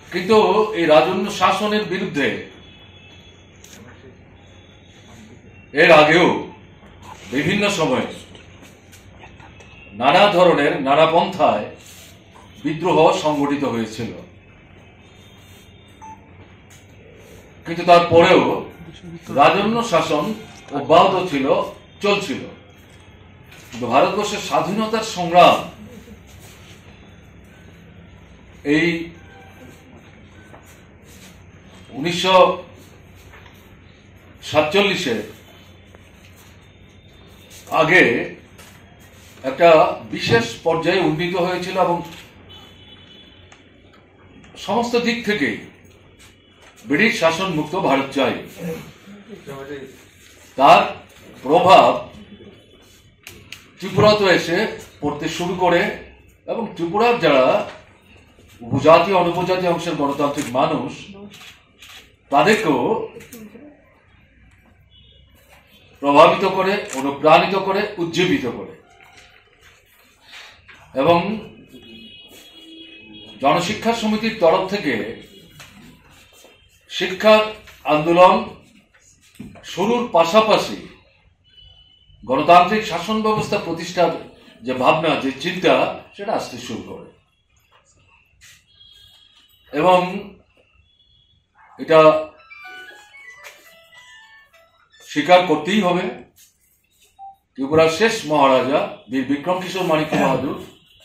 কিন্তু এই রাজন্য শাসনের বিরুদ্ধে এর আগেও বিভিন্ন সময়ে নানা ধরনের নানা পন্থায় বিদ্রোহ সংগঠিত হয়েছিল, কিন্তু তারপরেও রাজন্য শাসন অব্যাহত ছিল, চলছিল। কিন্তু ভারতবর্ষের স্বাধীনতার সংগ্রাম এই 1947 আগে একটা বিশেষ পর্যায়ে উন্নীত হয়েছিল এবং সমস্ত দিক থেকে ব্রিটিশ শাসন মুক্ত ভারত চাই। তার প্রভাব ত্রিপুরাতে এসে পড়তে শুরু করে এবং ত্রিপুরার যারা উপজাতি অনুপজাতি অংশের গণতান্ত্রিক মানুষ তাদেরকেও প্রভাবিত করে, অনুপ্রাণিত করে, উজ্জীবিত করে এবং জনশিক্ষা সমিতির তরফ থেকে শিক্ষার আন্দোলন শুরুর পাশাপাশি গণতান্ত্রিক শাসন ব্যবস্থা প্রতিষ্ঠার যে ভাবনা, যে চিন্তা, সেটা আসতে শুরু করে এবং এটা স্বীকার করতেই হবে। ত্রিপুরার শেষ মহারাজা বীর বিক্রম কিশোর মানিক্য বাহাদুর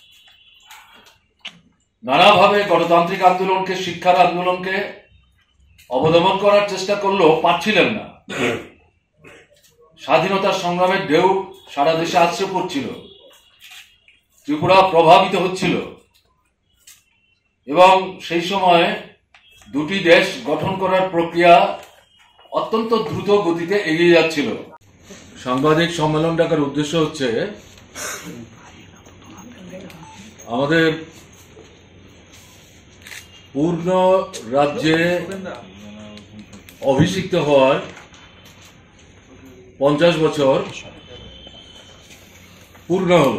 নানাভাবে গণতান্ত্রিক আন্দোলনকে, শিক্ষার আন্দোলনকে অবদমন করার চেষ্টা করলেও পারছিলেন না। স্বাধীনতার সংগ্রামের ঢেউ সারা দেশে আছড়ে পড়ছিল, ত্রিপুরা প্রভাবিত হচ্ছিল এবং সেই সময় দুটি দেশ গঠন করার প্রক্রিয়া অত্যন্ত দ্রুত গতিতে এগিয়ে যাচ্ছিল। সাংবাদিক সম্মেলন ডাকার উদ্দেশ্য হচ্ছে আমাদের পূর্ণ রাজ্যে অভিষিক্ত হওয়ার 50 বছর পূর্ণ হল।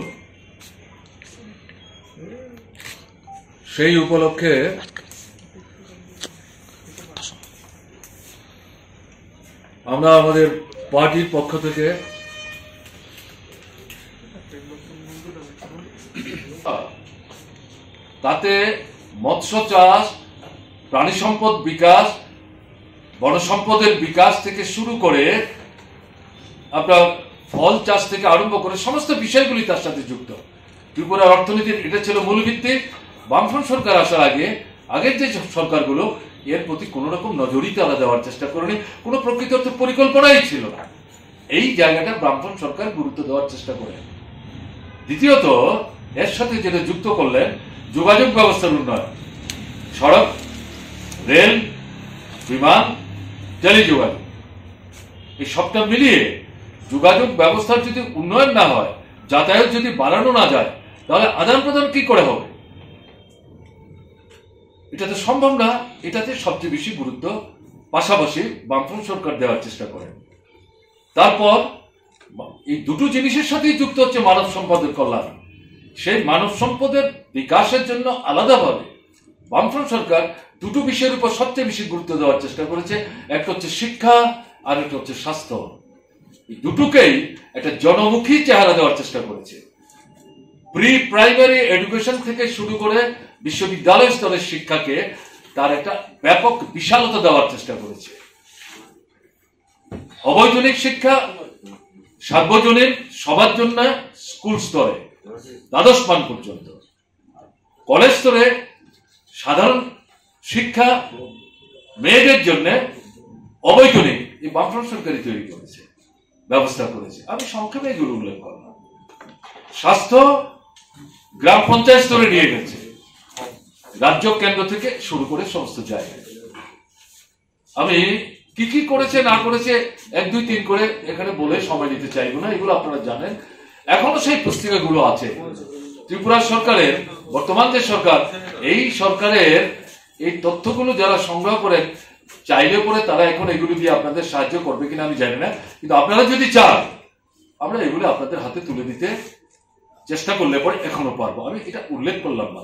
সেই উপলক্ষে আমরা আমাদের পার্টির পক্ষ থেকে তাতে মৎস্য চাষ, প্রাণী সম্পদ বিকাশ, বন সম্পদের বিকাশ থেকে শুরু করে আপনার ফল চাষ থেকে আরম্ভ করে সমস্ত বিষয়গুলি তার সাথে যুক্ত। ত্রিপুরার অর্থনীতির এটা ছিল মূল ভিত্তি। বামফ্রন্ট সরকার আসার আগের যে সরকারগুলো এর প্রতি কোন রকম নজরই তারা দেওয়ার চেষ্টা করেনি, কোন প্রকৃত অর্থে পরিকল্পনাই ছিল না। এই জায়গাটা বামফ্রন্ট সরকার গুরুত্ব দেওয়ার চেষ্টা করে। দ্বিতীয়ত, এর সাথে যেটা যুক্ত করলেন যোগাযোগ ব্যবস্থার উন্নয়ন, সড়ক, রেল, বিমান, টেলিযোগাযোগ, এই সবটা মিলিয়ে যোগাযোগ ব্যবস্থার যদি উন্নয়ন না হয়, যাতায়াত যদি বাড়ানো না যায়, তাহলে আদান প্রদান কি করে হবে? এটা তো সম্ভব না। এটাতে সবচেয়ে বেশি গুরুত্ব পাশাপাশি বামফ্রন্ট সরকার দেওয়ার চেষ্টা করে। তারপর এই দুটো জিনিসের সাথেই যুক্ত হচ্ছে মানব সম্পদের কল্যাণ। সেই মানব সম্পদের বিকাশের জন্য আলাদাভাবে বামফ্রন্ট সরকার দুটো বিষয়ের উপর সবচেয়ে বেশি গুরুত্ব দেওয়ার চেষ্টা করেছে। একটা হচ্ছে শিক্ষা আর একটা হচ্ছে স্বাস্থ্য। এই দুটোকেই একটা জনমুখী চেহারা দেওয়ার চেষ্টা করেছে। প্রি প্রাইমারি এডুকেশন থেকে শুরু করে বিশ্ববিদ্যালয় স্তরের শিক্ষাকে তার একটা ব্যাপক বিশালতা দেওয়ার চেষ্টা করেছে। অবৈতনিক শিক্ষা সার্বজনীন, সবার জন্য, স্কুল স্তরে দ্বাদশ মান পর্যন্ত, কলেজ স্তরে সাধারণ শিক্ষা মেয়েদের জন্য অবৈতনিক, এই বামফ্রন্ট সরকারই তৈরি করেছে, ব্যবস্থা করেছে। আমি সংক্ষেপে এগুলো উল্লেখ করলাম। স্বাস্থ্য গ্রাম পঞ্চায়েত স্তরে নিয়ে গেছে, রাজ্য কেন্দ্র থেকে শুরু করে সমস্ত জায়গায়। আমি কি কি করেছে না করেছে 1, 2, 3 করে এখানে বলে সময় দিতে চাইব না, এগুলো আপনারা জানেন। এখনো সেই পুস্তিকাগুলো আছে। ত্রিপুরা সরকারের বর্তমান যে সরকার, এই সরকারের এই তথ্যগুলো যারা সংগ্রহ করে চাইলে পরে তারা এখন এগুলো দিয়ে আপনাদের সাহায্য করবে কিনা আমি জানি না, কিন্তু আপনারা যদি চান আমরা এগুলো আপনাদের হাতে তুলে দিতে চেষ্টা করলে পরে এখনো পারবো। আমি এটা উল্লেখ করলাম মাত্র।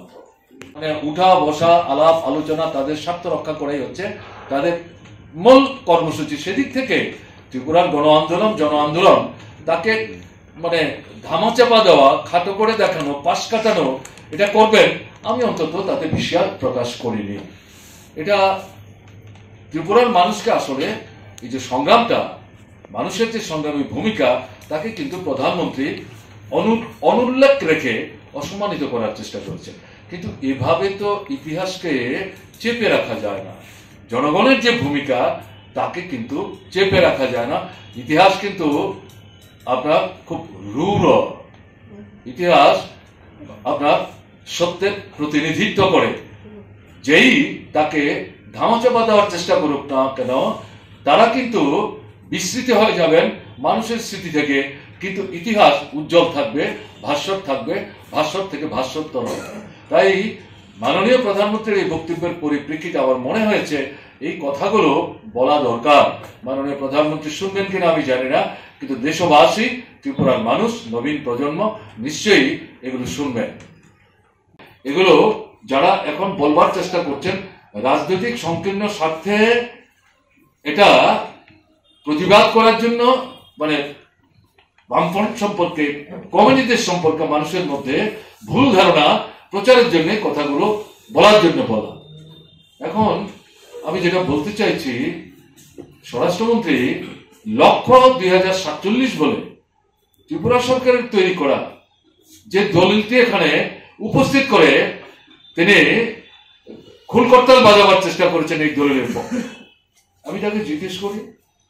মানে উঠা বসা আলাপ আলোচনা তাদের স্বার্থ রক্ষা করাই হচ্ছে তাদের মূল কর্মসূচি। সেদিক থেকে ত্রিপুরার জন আন্দোলন তাকে মানে ধামাচাপা দেওয়া, খাটো করে দেখানো, পাশ কাটানো, এটা করবেন আমি অন্তত তাতে বিশ্বাস প্রকাশ করিনি। এটা ত্রিপুরার মানুষকে আসলে এই যে সংগ্রামটা, মানুষের যে সংগ্রামী ভূমিকা, তাকে কিন্তু প্রধানমন্ত্রী অনুল্লেখ রেখে অসম্মানিত করার চেষ্টা করেছেন। কিন্তু এভাবে তো ইতিহাসকে চেপে রাখা যায় না। জনগণের যে ভূমিকা তাকে কিন্তু চেপে রাখা যায় না। ইতিহাস কিন্তু আপনার খুব রূঢ়, ইতিহাস আপনার সত্যের প্রতিনিধিত্ব করে। যেই তাকে ধামাচাপা দেওয়ার চেষ্টা করুক না কেন, তারা কিন্তু বিস্মৃত হয়ে যাবেন মানুষের স্মৃতি থেকে, কিন্তু ইতিহাস উজ্জ্বল থাকবে, ভাস্বর থাকবে, ভাস্বর থেকে ভাস্বরতর হবে। তাই মাননীয় প্রধানমন্ত্রীর এই বক্তব্যের পরিপ্রেক্ষিতে আমার মনে হয়েছে এই কথাগুলো বলা দরকার। মাননীয় প্রধানমন্ত্রী শুনবেন কিনা আমি জানি না, কিন্তু দেশবাসী, ত্রিপুরার মানুষ, নবীন প্রজন্ম নিশ্চয়ই এগুলো শুনবেন। এগুলো যারা এখন বলবার চেষ্টা করছেন রাজনৈতিক সংকীর্ণ স্বার্থে এটা প্রতিবাদ করার জন্য, মানে বামফ্রন্ট সম্পর্কে, কমিউনিদের সম্পর্কে মানুষের মধ্যে ভুল ধারণা প্রচারের জন্য কথাগুলো বলার জন্য বলা। এখন আমি যেটা বলতে চাইছি, স্বরাষ্ট্রমন্ত্রী লক্ষ্য 2047 বলে ত্রিপুরা সরকারের তৈরি করা যে দলিলটি এখানে উপস্থিত করে তিনি খুলকর্তাল বাজাবার চেষ্টা করেছেন এই দলিলের পক্ষে। আমি তাকে জিজ্ঞেস করি,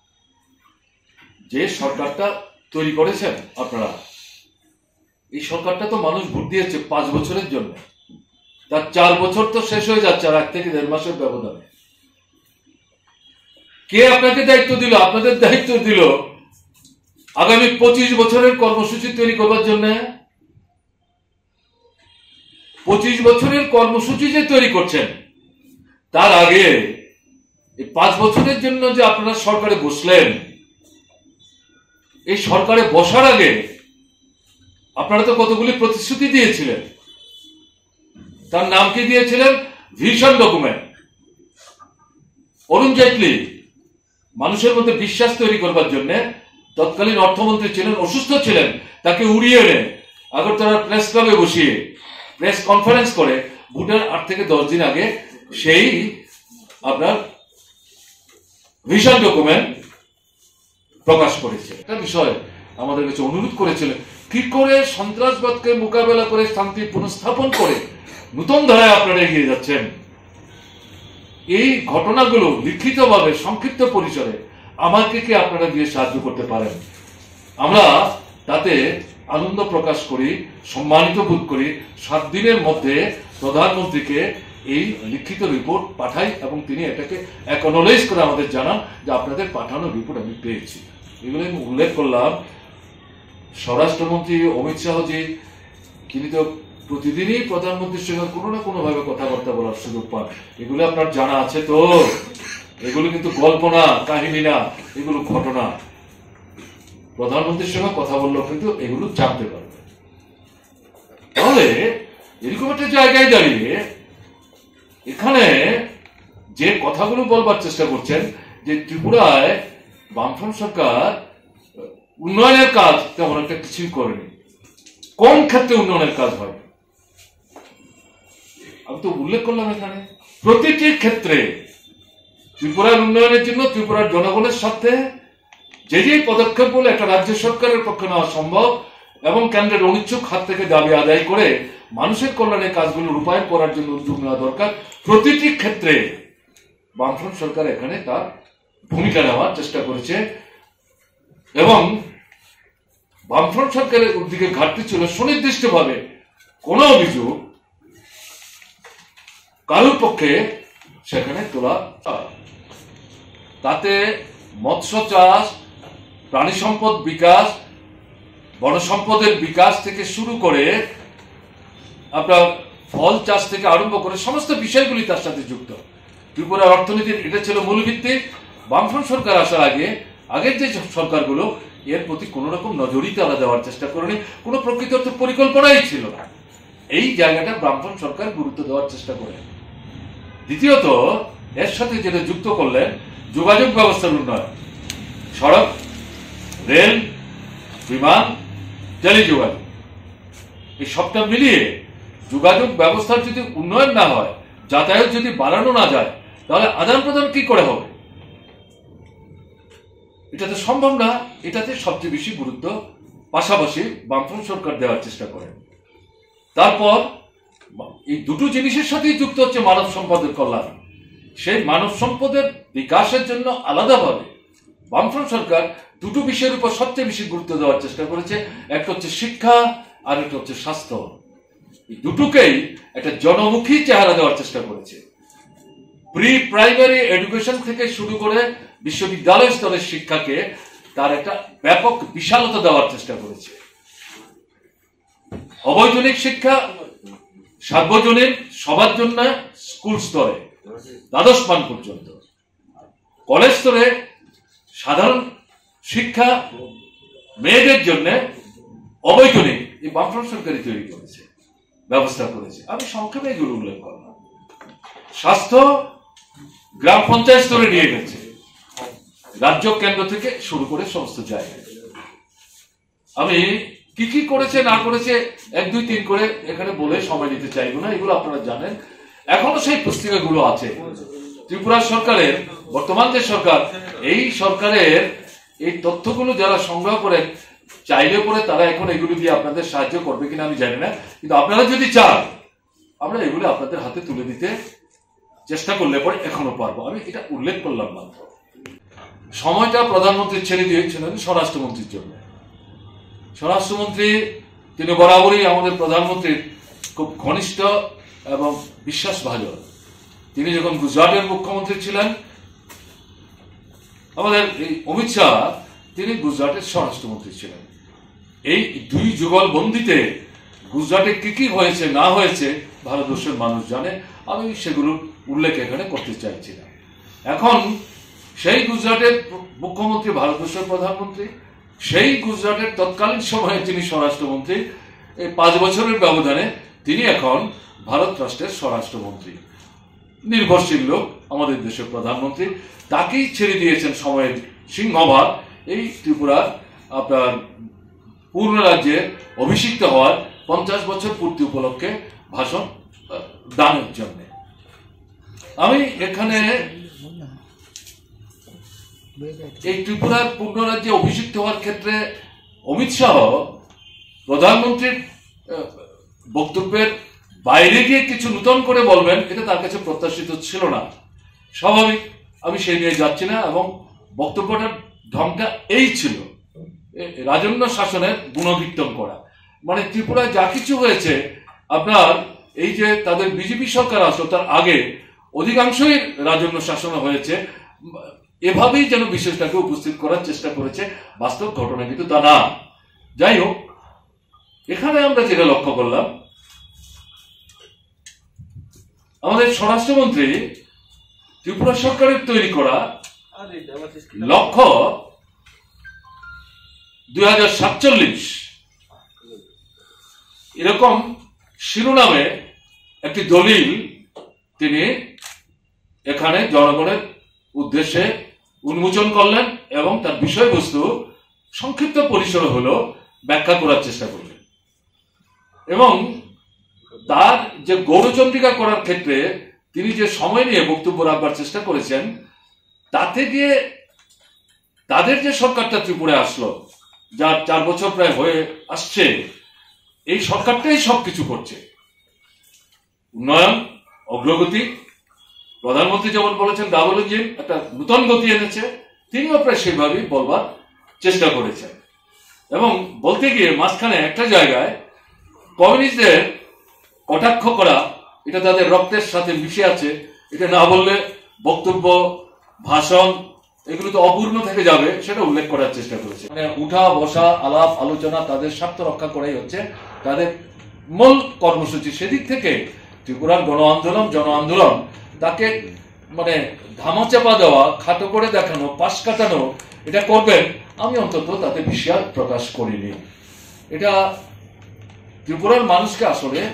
যে সরকারটা তৈরি করেছেন আপনারা, এই সরকারটা তো মানুষ ভোট দিয়েছে 5 বছরের জন্য, তার 4 বছর তো শেষ হয়ে যাচ্ছে আর 1 থেকে 1.5 মাসের ব্যবধানে। কে আপনাকে দায়িত্ব দিল? আপনাদের দায়িত্ব দিল আগামী 25 বছরের কর্মসূচি তৈরি করবার জন্য। 25 বছরের কর্মসূচি যে তৈরি করছেন, তার আগে এই 5 বছরের জন্য যে আপনারা সরকারে বসলেন, এই সরকারে বসার আগে আপনারা তো কতগুলি প্রতিশ্রুতি দিয়েছিলেন। তার নাম কি দিয়েছিলেন? Vision document. অরুণ জেটলি মানুষের মধ্যে বিশ্বাস তৈরি করবার জন্য, তৎকালীন অর্থমন্ত্রী ছিলেন, অসুস্থ ছিলেন, তাকে উড়িয়ে এনে আগরতলার প্রেস ক্লাবে বসিয়ে প্রেস কনফারেন্স করে ভোটের 8 থেকে 10 দিন আগে সেই আপনার ভিশন ডকুমেন্ট প্রকাশ করেছে। একটা বিষয় আমাদের কাছে অনুরোধ করেছিলেন, কি করে সন্ত্রাসবাদকে মোকাবেলা করে শান্তি পুনঃস্থাপন করে নতুন ধারায় আপনারা এগিয়ে যাচ্ছেন। এই ঘটনাগুলো লিখিতভাবে সংক্ষিপ্ত পরিসরে আমাকে কি আপনারা দিয়ে সাহায্য করতে পারেন? আমরা তাতে আনন্দ প্রকাশ করি, সম্মানিত বোধ করি। 7 দিনের মধ্যে প্রধানমন্ত্রীকে এই লিখিত রিপোর্ট পাঠাই এবং তিনি এটাকে অ্যাকনোলেজ করে আমাদের জানান যে আপনাদের পাঠানো রিপোর্ট আমি পেয়েছি। এগুলো আমি উল্লেখ করলাম। স্বরাষ্ট্রমন্ত্রী অমিত শাহজি, তিনি তো প্রতিদিনই প্রধানমন্ত্রীর সঙ্গে কোনো না কোনো ভাবে কথাবার্তা বলার সুযোগ পান। এগুলো আপনার জানা আছে তো? এগুলো কিন্তু গল্প না, কাহিনী না, এগুলো ঘটনা। প্রধানমন্ত্রীর সঙ্গে কথা বললেও কিন্তু এগুলো জানতে পারবে। তাহলে এরকম একটা জায়গায় দাঁড়িয়ে এখানে যে কথাগুলো বলবার চেষ্টা করছেন যে ত্রিপুরায় বামফ্রন্ট সরকার উন্নয়নের কাজ তেমন একটা কিছুই করেনি, কোন ক্ষেত্রে উন্নয়নের কাজ হয় আমি তো উল্লেখ করলাম। এখানে প্রতিটি ক্ষেত্রে ত্রিপুরার উন্নয়নের জন্য, ত্রিপুরার জনগণের সাথে যে যে পদক্ষেপগুলো একটা রাজ্য সরকারের পক্ষে নেওয়া সম্ভব এবং কেন্দ্রের অনিচ্ছুক হাত থেকে দাবি আদায় করে মানুষের কল্যাণে কাজগুলো রূপায়ণ করার জন্য উদ্যোগ নেওয়া দরকার। প্রতিটি ক্ষেত্রে বামফ্রন্ট সরকার এখানে তার ভূমিকা নেওয়ার চেষ্টা করেছে এবং বামফ্রন্ট সরকারের দিকে ঘাটতি ছিল সুনির্দিষ্টভাবে কোন অভিযোগ কারোর পক্ষে সেখানে তোলা। তাতে মৎস্য চাষ, প্রাণী সম্পদ বিকাশ, বন সম্পদের বিকাশ থেকে শুরু করে আপনার ফল চাষ থেকে আরম্ভ করে সমস্ত বিষয়গুলি তার সাথে যুক্ত। ত্রিপুরার অর্থনীতির এটা ছিল মূল ভিত্তি। বামফ্রন্ট সরকার আসার আগের যে সরকারগুলো এর প্রতি কোন রকম নজরই তারা দেওয়ার চেষ্টা করেনি, কোন প্রকৃত পরিকল্পনাই ছিল না। এই জায়গাটা বামফ্রন্ট সরকার গুরুত্ব দেওয়ার চেষ্টা করে। দ্বিতীয়ত, এর সাথে যেটা যুক্ত করলেন যোগাযোগ ব্যবস্থার উন্নয়ন, সড়ক, রেল, বিমান, টেলিযোগাযোগ, এই সবটা মিলিয়ে যোগাযোগ ব্যবস্থার যদি উন্নয়ন না হয়, যাতায়াত যদি বাড়ানো না যায়, তাহলে আদান প্রদান কি করে হবে? এটা তো সম্ভব না। এটাতে সবচেয়ে বেশি গুরুত্ব পাশাপাশি বামফ্রন্ট সরকার দেওয়ার চেষ্টা করেন। তারপর এই দুটো জিনিসের সাথেই যুক্ত হচ্ছে মানব সম্পদের কল্যাণ। সেই মানব সম্পদের বিকাশের জন্য আলাদাভাবে বামফ্রন্ট সরকার দুটো বিষয়ের উপর সবচেয়ে বেশি গুরুত্ব দেওয়ার চেষ্টা করেছে। একটা হচ্ছে শিক্ষা, আর একটা হচ্ছে স্বাস্থ্য। এই দুটোকেই একটা জনমুখী চেহারা দেওয়ার চেষ্টা করেছে। প্রি প্রাইমারি এডুকেশন থেকে শুরু করে বিশ্ববিদ্যালয় স্তরের শিক্ষাকে তার একটা ব্যাপক বিশালতা দেওয়ার চেষ্টা করেছে। অবৈতনিক শিক্ষা সার্বজনীন, সবার জন্য, স্কুল স্তরে দ্বাদশ মান পর্যন্ত, কলেজ স্তরে সাধারণ শিক্ষা মেয়েদের জন্য অবৈতনিক, এই বামফ্রন্ট সরকারই তৈরি করেছে, ব্যবস্থা করেছে। আমি সংক্ষেপে এগুলো উল্লেখ করলাম। স্বাস্থ্য গ্রাম পঞ্চায়েত স্তরে নিয়ে গেছে, রাজ্য কেন্দ্র থেকে শুরু করে সমস্ত জায়গায়। আমি কি কি করেছে না করেছে 1, 2, 3 করে এখানে বলে সময় নিতে চাইবো না, এগুলো আপনারা জানেন। এখনো সেই পুস্তিকাগুলো আছে। ত্রিপুরা সরকারের, বর্তমান যে সরকার, এই সরকারের এই তথ্যগুলো যারা সংগ্রহ করেন, চাইলে পরে তারা এখন এগুলো দিয়ে আপনাদের সাহায্য করবে কিনা আমি জানি না, কিন্তু আপনারা যদি চান আমরা এগুলো আপনাদের হাতে তুলে দিতে চেষ্টা করলে পরে এখনো পারবো। আমি এটা উল্লেখ করলাম মাত্র। সময়টা প্রধানমন্ত্রী ছেড়ে দিয়েছিলেন স্বরাষ্ট্রমন্ত্রীর জন্য। স্বরাষ্ট্রমন্ত্রী তিনি বরাবরই আমাদের প্রধানমন্ত্রীর খুব ঘনিষ্ঠ এবং বিশ্বাসভাজন। তিনি যখন গুজরাটের মুখ্যমন্ত্রী ছিলেন, আমাদের এই অমিত শাহ তিনি গুজরাটের স্বরাষ্ট্রমন্ত্রী ছিলেন। এই দুই যুগল বন্দিতে গুজরাটে কি কি হয়েছে না হয়েছে ভারতবর্ষের মানুষ জানে। আমি সেগুলোর উল্লেখ এখানে করতে চাইছি না। এখন সেই গুজরাটের মুখ্যমন্ত্রী ভারতবর্ষের প্রধানমন্ত্রী, সেই গুজরাটের তৎকালীন সময়ে যিনি স্বরাষ্ট্রমন্ত্রী, এই 5 বছরের ব্যবধানে তিনি এখন ভারত রাষ্ট্রের স্বরাষ্ট্রমন্ত্রী, নির্ভরশীল লোক, আমাদের দেশের প্রধানমন্ত্রী। তাকেই ছেড়ে দিয়েছেন সময়ের সিংহভাগ এই ত্রিপুরার আপনার পূর্ণ রাজ্যে অভিষিক্ত হওয়ার 50 বছর পূর্তি উপলক্ষে ভাষণ দানের জন্য। আমি এখানে এই ত্রিপুরার পূর্ণ রাজ্যে অভিষিক্ত হওয়ার ক্ষেত্রে অমিত শাহ প্রধানমন্ত্রীর বক্তব্যের বাইরে গিয়ে কিছু নতুন করে বলবেন, এটা তার কাছে প্রত্যাশিত ছিল না। স্বাভাবিক, আমি সেই নিয়ে যাচ্ছি না। এবং বক্তব্যটার ঢংটা এই ছিল রাজন্য শাসনের গুণকীর্তন করা। মানে ত্রিপুরায় যা কিছু হয়েছে, আপনার এই যে তাদের বিজেপি সরকার আসলো তার আগে অধিকাংশই রাজন্য শাসন হয়েছে, এভাবেই যেন বিষয়টাকে উপস্থিত করার চেষ্টা করেছে। বাস্তব ঘটনা কিন্তু তা না। যাই হোক, এখানে আমরা যেটা লক্ষ্য করলাম, আমাদের স্বরাষ্ট্রমন্ত্রী ত্রিপুরা সরকারের তৈরি করা লক্ষ্য 2047 এরকম শিরোনামে একটি দলিল তিনি এখানে জনগণের উদ্দেশ্যে উন্মোচন করলেন এবং তার বিষয়বস্তু সংক্ষিপ্ত পরিসরে হলো ব্যাখ্যা করার চেষ্টা করলেন। এবং তার যে গৌরচন্দ্রিকা করার ক্ষেত্রে তিনি যে সময় নিয়ে বক্তব্য রাখবার চেষ্টা করেছেন, তাতে গিয়ে তাদের যে সরকারটা ত্রিপুরায় আসলো, যার 4 বছর প্রায় হয়ে আসছে, এই সরকারটাই সবকিছু করছে। উন্নয়ন, অগ্রগতি, প্রধানমন্ত্রী যেমন বলেছেন ডাবল ইঞ্জিন, একটা নূতন গতি এনেছে, তিনিও প্রায় সেভাবেই বলবার চেষ্টা করেছেন। এবং বলতে গিয়ে মাঝখানে একটা জায়গায় কমিউনিস্টদের কটাক্ষ করা, এটা তাদের রক্তের সাথে মিশে আছে, এটা না বললে বক্তব্য, ভাষণ এগুলো তো অপূর্ণ থেকে যাবে, সেটা উল্লেখ করার চেষ্টা করেছে। মানে উঠা বসা, আলাপ আলোচনা, তাদের স্বার্থ রক্ষা করাই হচ্ছে তাদের মূল কর্মসূচি। সেদিক থেকে ত্রিপুরার গণ আন্দোলন, জন আন্দোলন, তাকে মানে ধামাচাপা দেওয়া, খাটো করে দেখানো, পাশ কাটানো, এটা করবেন, আমি অন্তত তাতে বিশ্বাস প্রকাশ করিনি। এটা ত্রিপুরার মানুষকে আসলে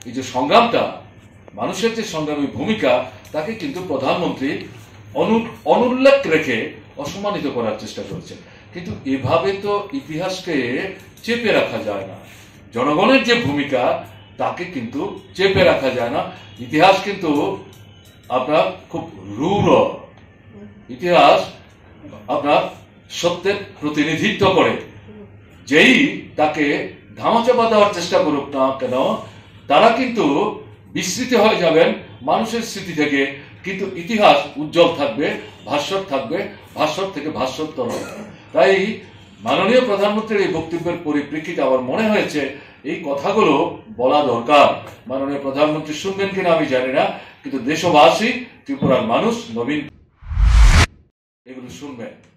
এই যে সংগ্রামটা, মানুষের যে সংগ্রামী ভূমিকা, তাকে কিন্তু প্রধানমন্ত্রী অনুল্লেখ রেখে অসম্মানিত করার চেষ্টা করেছেন। কিন্তু এভাবে তো ইতিহাসকে চেপে রাখা যায় না। জনগণের যে ভূমিকা, তাকে কিন্তু চেপে রাখা যায় না। ইতিহাস কিন্তু আপনার খুব রূঢ়, ইতিহাস আপনার সত্যের প্রতিনিধিত্ব করে। যেই তাকে ধামাচাপা দেওয়ার চেষ্টা করুক না কেন, তারা কিন্তু বিস্মৃত হয়ে যাবেন মানুষের স্মৃতি থেকে। কিন্তু ইতিহাস উজ্জ্বল থাকবে, ভাস্বর থাকবে, ভাস্বর থেকে ভাস্বরতর হবে। তাই মাননীয় প্রধানমন্ত্রীর এই বক্তব্যের পরিপ্রেক্ষিতে আমার মনে হয়েছে এই কথাগুলো বলা দরকার। মাননীয় প্রধানমন্ত্রী শুনবেন কিনা আমি জানি না, কিন্তু দেশবাসী, ত্রিপুরার মানুষ, নবীন এগুলো শুনবেন।